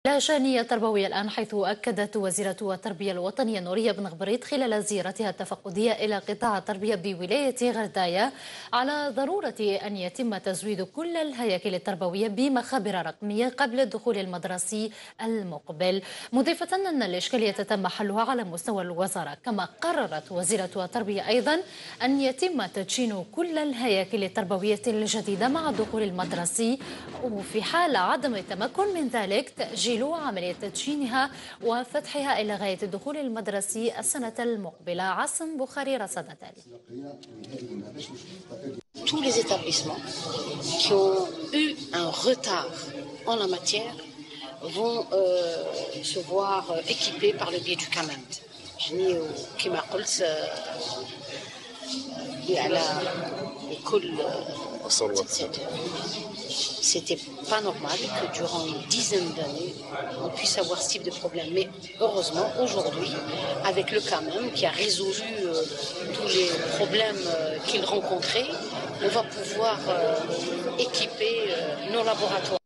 لا شأنية تربوية الآن، حيث أكدت وزيرة التربية الوطنية نورية بن غبريت خلال زيارتها التفقدية إلى قطاع التربية بولاية غرداية على ضرورة أن يتم تزويد كل الهياكل التربوية بمخابر رقمية قبل الدخول المدرسي المقبل، مضيفة أن الإشكالية تم حلها على مستوى الوزارة. كما قررت وزيرة التربية أيضا أن يتم تدشين كل الهياكل التربوية الجديدة مع الدخول المدرسي، وفي حال عدم التمكن من ذلك تأجيل عملية تدشينها وفتحها إلى غاية الدخول المدرسي السنة المقبلة. عاصم بخاري رصد ذلك. Tous les établissements qui ont eu un retard en la matière vont se voir équipés par le biais du CAMENT. كما قلت على كل c'était pas normal que durant une dizaine d'années on puisse avoir ce type de problème, mais heureusement aujourd'hui avec le CAMEM qui a résolu tous les problèmes qu'il rencontrait, on va pouvoir équiper nos laboratoires.